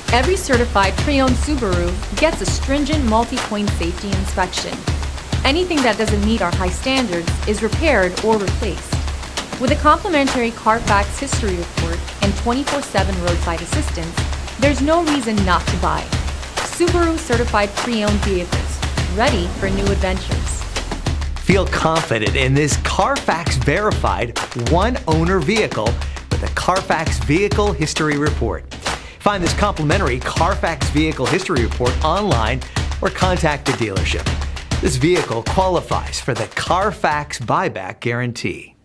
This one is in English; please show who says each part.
Speaker 1: Every certified pre-owned Subaru gets a stringent multi-point safety inspection. Anything that doesn't meet our high standards is repaired or replaced. With a complimentary Carfax history report and 24/7 roadside assistance, there's no reason not to buy. Subaru certified pre-owned vehicles, ready for new adventures.
Speaker 2: Feel confident in this Carfax verified one-owner vehicle with a Carfax Vehicle History Report. Find this complimentary Carfax Vehicle History Report online or contact the dealership. This vehicle qualifies for the Carfax Buyback Guarantee.